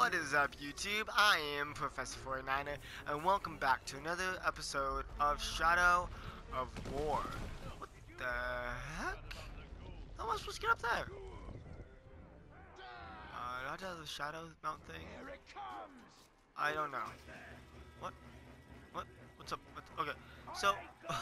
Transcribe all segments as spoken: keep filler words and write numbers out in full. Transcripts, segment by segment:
What is up, YouTube? I am Professor forty-niner, and welcome back to another episode of Shadow of War. What the heck? How am I supposed to get up there? Uh, not the Shadow Mount thing? I don't know. What? What? What's up? What's, okay, so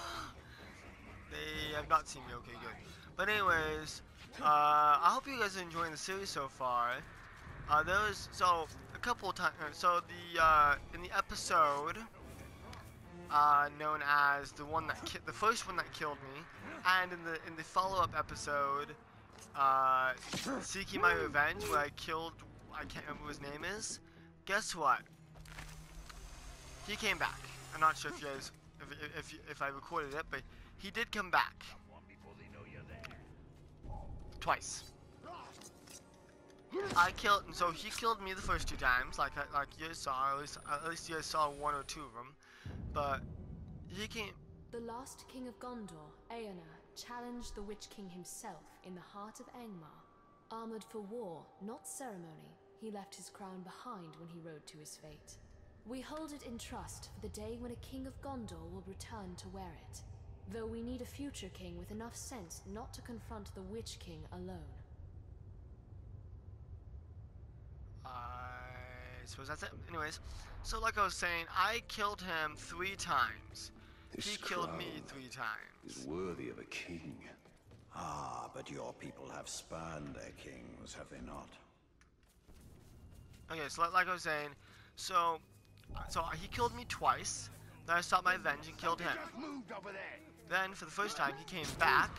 they have not seen me. Okay, good. But anyways, uh, I hope you guys are enjoying the series so far. Uh, there was so a couple of times. So the uh, in the episode uh, known as the one that ki the first one that killed me, and in the in the follow-up episode, uh, Seeking My Revenge, where I killed I can't remember what his name is. Guess what? He came back. I'm not sure if you guys if if if I recorded it, but he did come back twice. I killed, and so he killed me the first two times, like like you saw. At least, at least you guys saw one or two of them. But he came. The last king of Gondor, Eomer, challenged the Witch King himself in the heart of Angmar. Armored for war, not ceremony, he left his crown behind when he rode to his fate. We hold it in trust for the day when a king of Gondor will return to wear it. Though we need a future king with enough sense not to confront the Witch King alone. I suppose that's it. Anyways, so like I was saying, I killed him three times. This he killed me three times. Is worthy of a king. Ah, but your people have spurned their kings, have they not? Okay, so like I was saying, so so he killed me twice. Then I sought my revenge and killed him. Then for the first time, he came back,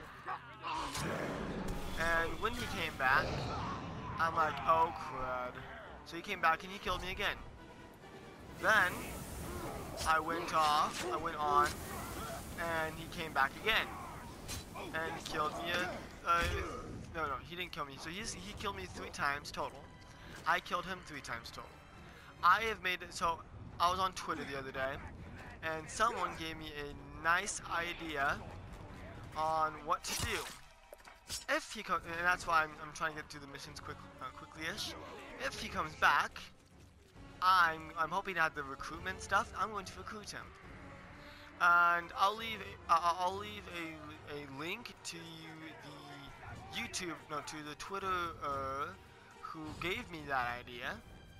and when he came back, I'm like, oh crud. So he came back and he killed me again. Then I went off, I went on, and he came back again. And he killed me a, uh, no, no, he didn't kill me. So he's, he killed me three times total. I killed him three times total. I have made it, so I was on Twitter the other day, and someone gave me a nice idea on what to do. If he comes, and that's why I'm, I'm trying to get through the missions quick, uh, quickly-ish. If he comes back, I'm I'm hoping to have the recruitment stuff. I'm going to recruit him, and I'll leave a, uh, I'll leave a a link to the YouTube, no, to the Twitter uh, who gave me that idea.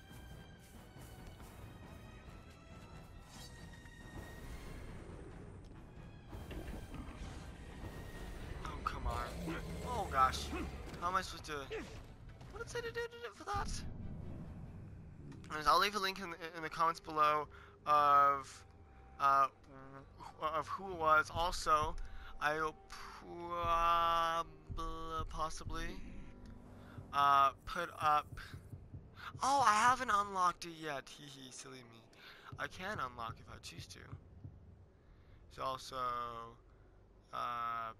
Oh come on! Oh gosh! How am I supposed to? What did I say to do for that? I'll leave a link in the, in the comments below of uh, of who it was. Also, I'll probably possibly uh, put up. Oh, I haven't unlocked it yet. Hee hee, silly me. I can unlock if I choose to. It's also uh,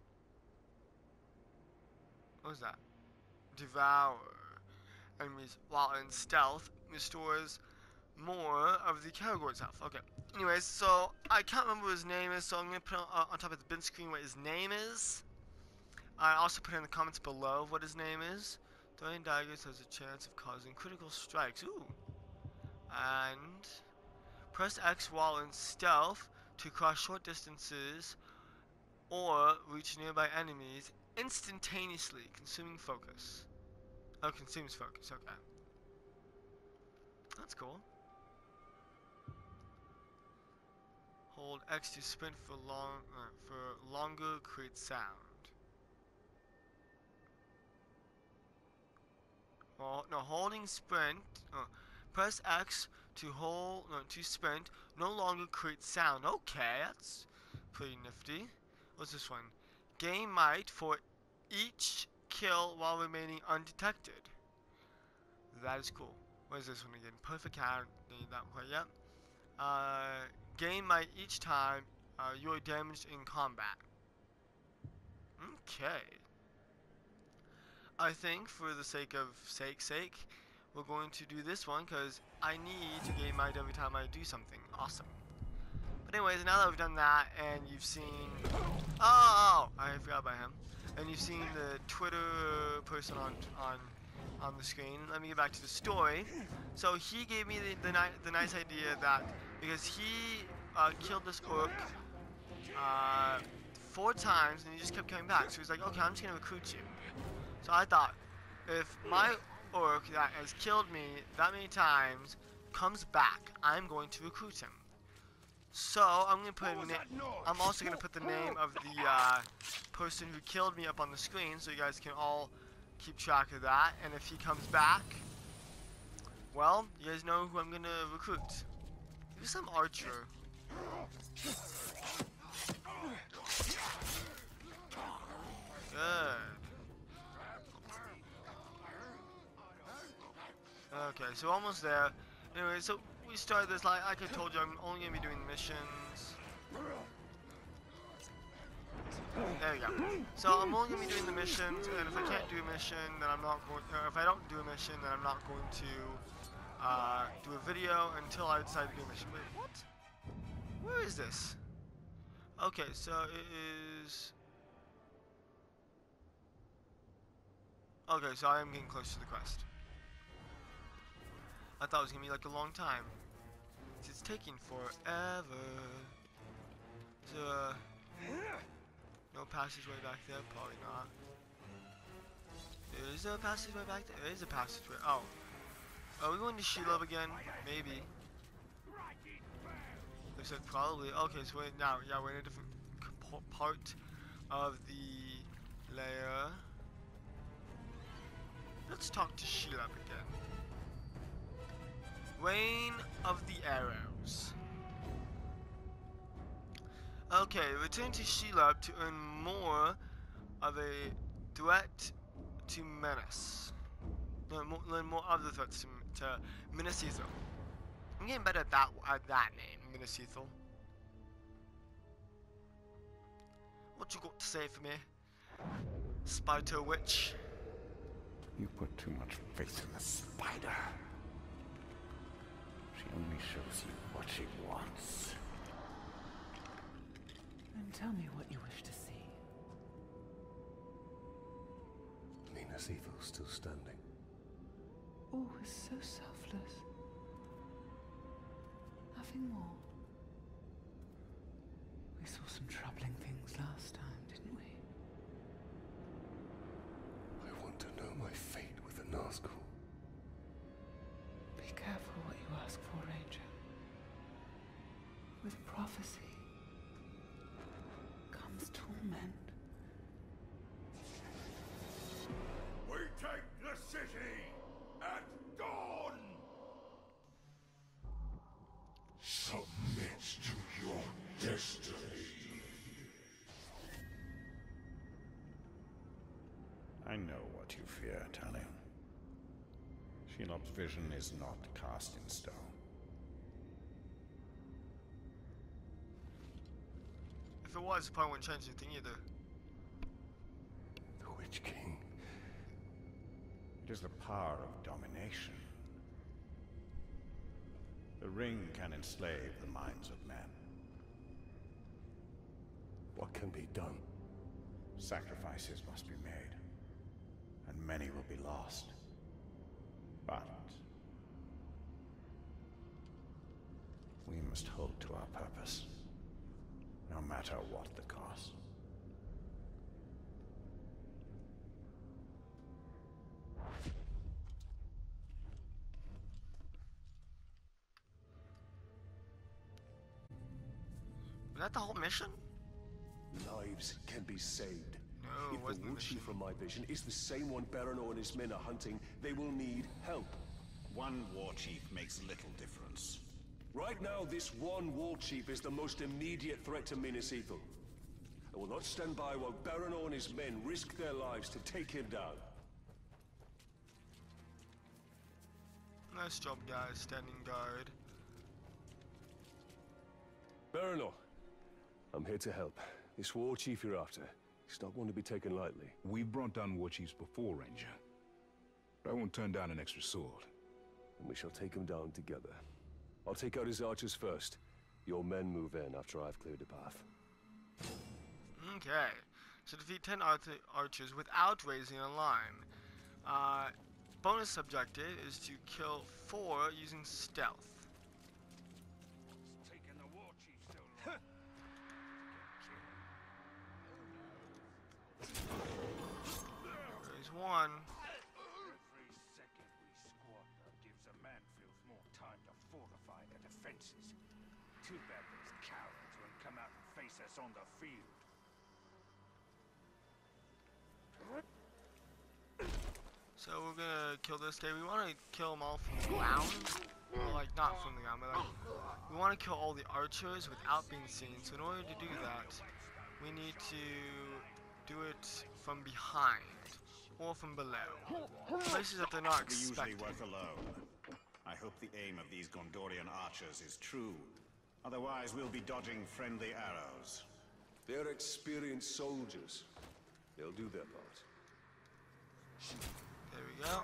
what was that? Devour enemies while in stealth restores more of the Caragor's health. Okay. Anyways, so I can't remember what his name is, so I'm gonna put on, uh, on top of the bin screen what his name is. I also put in the comments below what his name is. Throwing daggers has a chance of causing critical strikes. Ooh. And press X while in stealth to cross short distances or reach nearby enemies instantaneously, consuming focus. Oh, consumes focus. Okay. That's cool. Hold X to sprint for long uh, for longer create sound. Well, no, holding sprint. Uh, press X to hold no, to sprint. No longer create sound. Okay, that's pretty nifty. What's this one? Gain might for each kill while remaining undetected. That is cool. What is this one again? Perfect count. Need that quite yet. Uh, gain might each time uh, you are damaged in combat. Okay. I think for the sake of sake sake, we're going to do this one because I need to gain might every time I do something. Awesome. But anyways, now that we've done that and you've seen, oh, I forgot about him. And you've seen the Twitter person on on on the screen. Let me get back to the story. So he gave me the the, ni the nice idea that because he uh, killed this orc uh, four times and he just kept coming back. So he's like, okay, I'm just gonna recruit you. So I thought, if my orc that has killed me that many times comes back, I'm going to recruit him. So I'm gonna put. I'm also gonna put the name of the uh, person who killed me up on the screen, so you guys can all keep track of that. And if he comes back, well, you guys know who I'm gonna recruit. Maybe some archer. Good. Okay, so almost there. Anyway, so we started this, like, like I told you, I'm only going to be doing missions. There we go. So I'm only going to be doing the missions, and if I can't do a mission, then I'm not going, or if I don't do a mission, then I'm not going to uh, do a video until I decide to do a mission. Wait, what? Where is this? Okay, so it is... Okay, so I am getting close to the quest. I thought it was gonna be like a long time. It's taking forever. So, uh, no passageway back there, probably not. Is there a passageway back there? There is a passageway. Oh. Are we going to Shelob again? Maybe. Looks like probably. Okay, so wait, now, yeah, we're in a different part of the layer. Let's talk to Shelob again. Reign of the Arrows. Okay, return to Shelob to earn more of a threat to Menace. Learn more, learn more of the threats to, to Minnesethal. I'm getting better at that at that name, Minnesethal. What you got to say for me, Spider Witch? You put too much faith in the spider. She only shows you what she wants. Then tell me what you wish to see. Minnesethal still standing. Always so selfless. Nothing more. We saw some troubling things last time, didn't we? I want to know my fate with the Nazgul. Be careful what you ask for, Ranger. With prophecy comes torment. We take the city at dawn! Submit to your destiny. I know what you fear, Talion. Shelob's vision is not cast in stone. If it was, it probably wouldn't change anything either. The Witch King. It is the power of domination. The ring can enslave the minds of men. What can be done? Sacrifices must be made, and many will be lost. But we must hold to our purpose, no matter what the cost. Was that the whole mission? Lives can be saved. No, it if wasn't the the War Chief mission. from my vision is the same one Berenor and his men are hunting, they will need help. One war chief makes little difference. Right now, this one War Chief is the most immediate threat to Minas Ithil. I will not stand by while Berenor and his men risk their lives to take him down. Nice job, guys. Standing guard. Berenor, I'm here to help. This War Chief you're after, he's not one to be taken lightly. We've brought down war chiefs before, Ranger. But I won't turn down an extra sword. And we shall take him down together. I'll take out his archers first. Your men move in after I've cleared the path. Okay. So defeat ten arch archers without raising a line. Uh, bonus objective is to kill four using stealth. There's one. Every second we squander gives the Manfields more time to fortify their defenses. Too bad those cowards won't come out and face us on the field. So we're gonna kill this guy. We want to kill them all from the ground. Well, like, not from the ground, but like, we want to kill all the archers without being seen. So in order to do that, we need to do it from behind or from below, places that they're not We usually expecting. work alone. I hope the aim of these Gondorian archers is true. Otherwise, we'll be dodging friendly arrows. They're experienced soldiers. They'll do their part. There we go.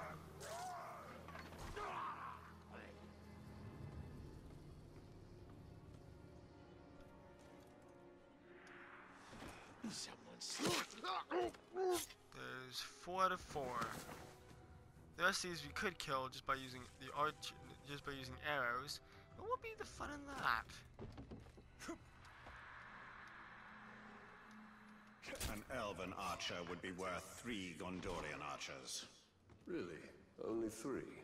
There's four out of four. The rest of these we could kill just by using the arch, just by using arrows. What would be the fun in that? An elven archer would be worth three Gondorian archers. Really? Only three?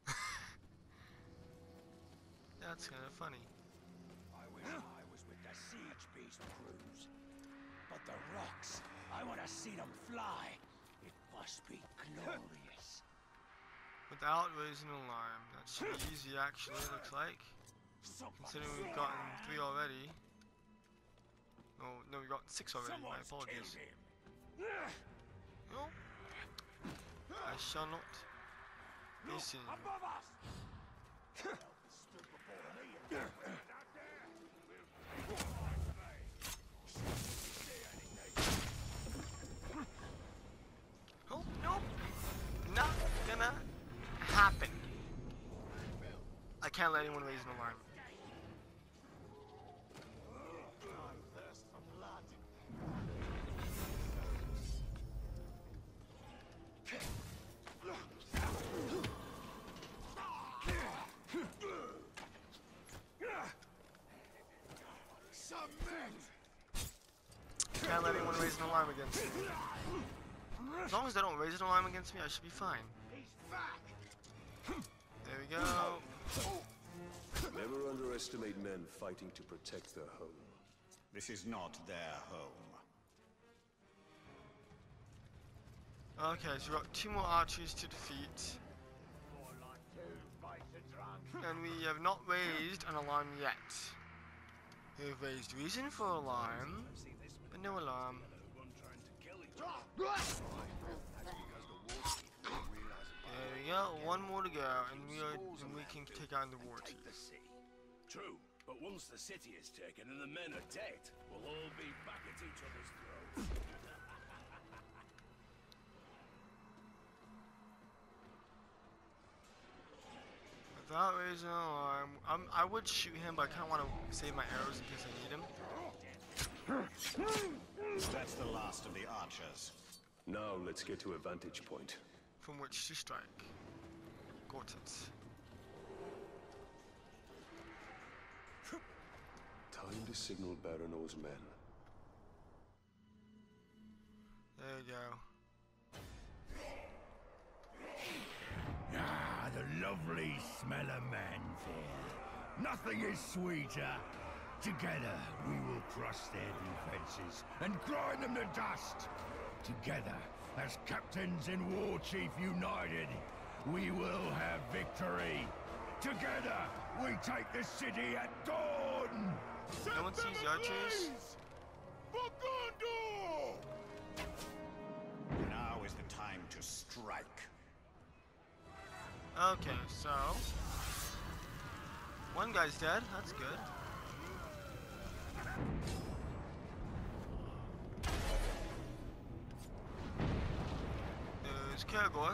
That's kind of funny. I wish I was with the Siege Beast crews. But the rocks, I want to see them fly. It must be glorious. Without raising alarm. That should be easy actually, it looks like. Considering we've gotten three already. Oh, no, we've gotten six already, my Someone's apologies. killed him. No. I shall not be seen. Above us! Stood before me and Oh, nope. Not gonna happen. I can't let anyone raise an alarm. Can't let anyone raise an alarm against me. As long as they don't raise an alarm against me, I should be fine. There we go. Never underestimate men fighting to protect their home. This is not their home. Okay, so we've got two more archers to defeat. And we have not raised an alarm yet. We've raised reason for alarm, but no alarm. There we go, one more to go, and we are and we can take on the war team. True, but once the city is taken and the men are dead, we'll all be back at each other's throats. Without raising an alarm, I'm, I would shoot him, but I kind of want to save my arrows in case I need him. That's the last of the archers. Now let's get to a vantage point. From which to strike. Got it. Time to signal Baranor's men. There you go. Ah, the lovely smell of Manfield. Nothing is sweeter. Together, we will crush their defenses and grind them to dust. Together, as captains and war chief united, we will have victory. Together, we take the city at dawn. No one sees the archers? For Gondor! Now is the time to strike. Okay, so one guy's dead. That's good. There's Kergor.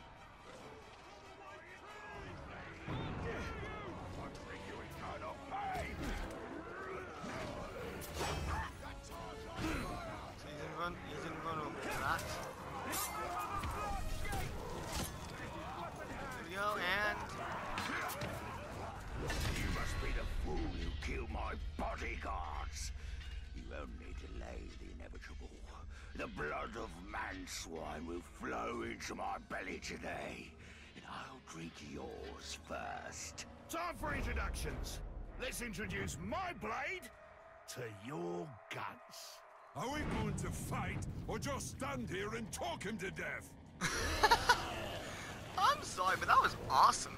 So he's in run. He's in run over that. One swine will flow into my belly today, and I'll drink yours first. Time for introductions. Let's introduce my blade to your guts. Are we going to fight, or just stand here and talk him to death? I'm sorry, but that was awesome.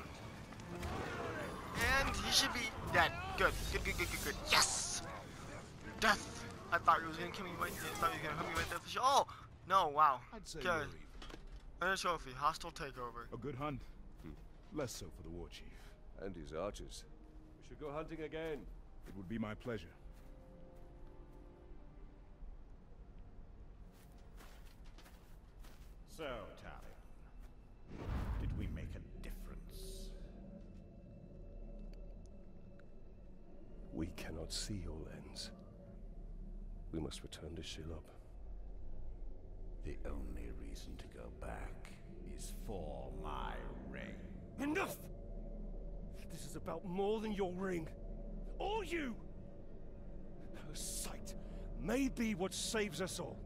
And he should be dead. Good, good, good, good, good, good. Yes! Death! I thought he was gonna kill me right there. I thought he was gonna hurt me right there for sure. Oh! No, wow. I'd say Good. you're even. And a trophy. Hostile takeover. A good hunt? Less so for the war chief. And his archers. We should go hunting again. It would be my pleasure. So, Talion, did we make a difference? We cannot see your ends. We must return to Shelob. The only reason to go back is for my ring. Enough! This is about more than your ring. Or you! Her sight may be what saves us all.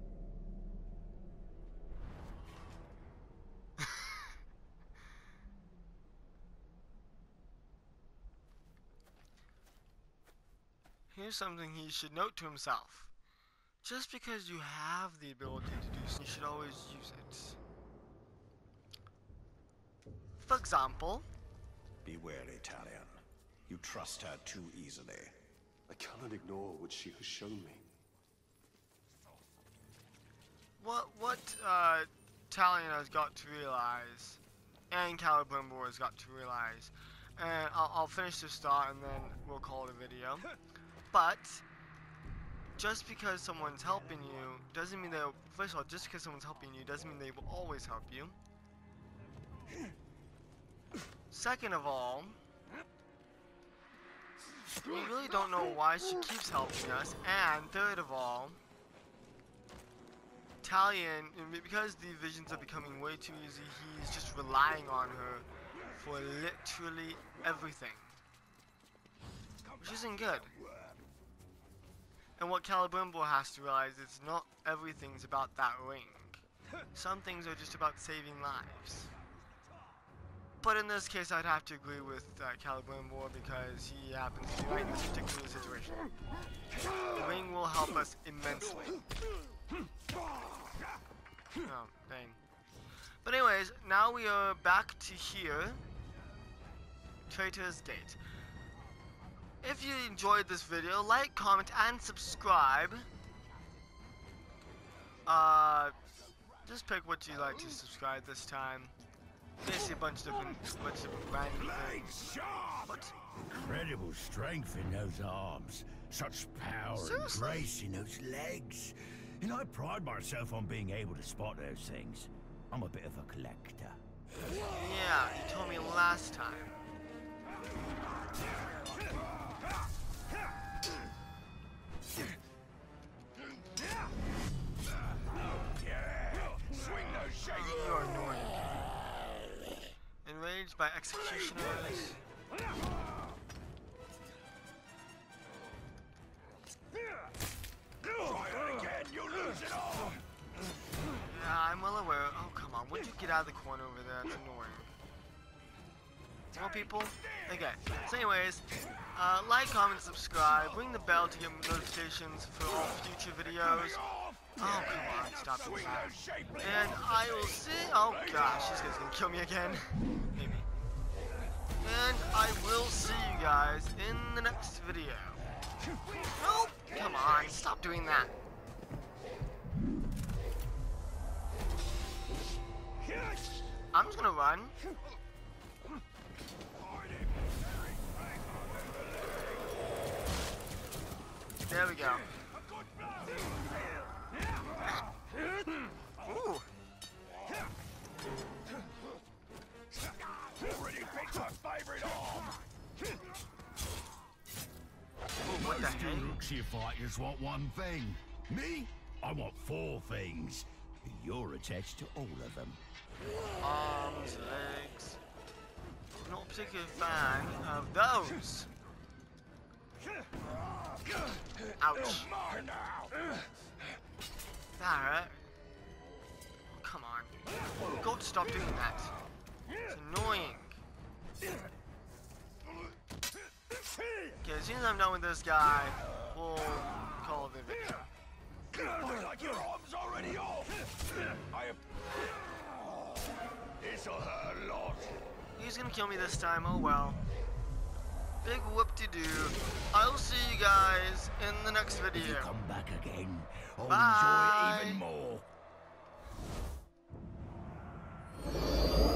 Here's something he should note to himself. Just because you have the ability to do so, you should always use it. For example... Be wary, Talion. You trust her too easily. I cannot ignore what she has shown me. What, what, uh, Talion has got to realize, and Celebrimbor has got to realize, and I'll, I'll finish this thought and then we'll call it a video. But just because someone's helping you doesn't mean they'll, first of all, just because someone's helping you doesn't mean they will always help you. Second of all, we really don't know why she keeps helping us. And third of all, Talion, because the visions are becoming way too easy, he's just relying on her for literally everything, which isn't good. And what Celebrimbor has to realize is not everything's about that ring. Some things are just about saving lives. But in this case, I'd have to agree with uh, Celebrimbor because he happens to be right in this particular situation. The ring will help us immensely. Oh, dang. But anyways, now we are back to here. Traitor's Gate. If you enjoyed this video, like, comment, and subscribe. Uh, just pick what you like to subscribe this time. Basically a bunch of different, bunch of different random things. What? Incredible strength in those arms. Such power Seriously? and grace in those legs. And I pride myself on being able to spot those things. I'm a bit of a collector. Yeah, you told me last time. You are annoying. Enraged by executioners. Yeah, I'm well aware. Oh, come on. Would you get out of the corner over there? It's annoying. More people? Okay. So anyways, uh, like, comment, subscribe. Ring the bell to get notifications for all future videos. Oh, come on. Stop doing that. And I will see... Oh, gosh. This guy's gonna kill me again. Maybe. And I will see you guys in the next video. Nope. Come on. Stop doing that. I'm just gonna run. There we go. Ooh. Already picked my favorite arm. Ooh, what the Most heck? Uruksia fighters want one thing. Me? I want four things. You're attached to all of them. Arms, legs. Not a particular fan of those. Ouch. That hurt. Don't stop doing that. It's annoying. Okay, as soon as I'm done with this guy, we'll call it a video. Looks like your arm's already off. I have... This'll hurt a lot. He's gonna kill me this time, oh well. Big whoop-de-doo. I'll see you guys in the next video. If you come back again, I'll Bye. enjoy it even more.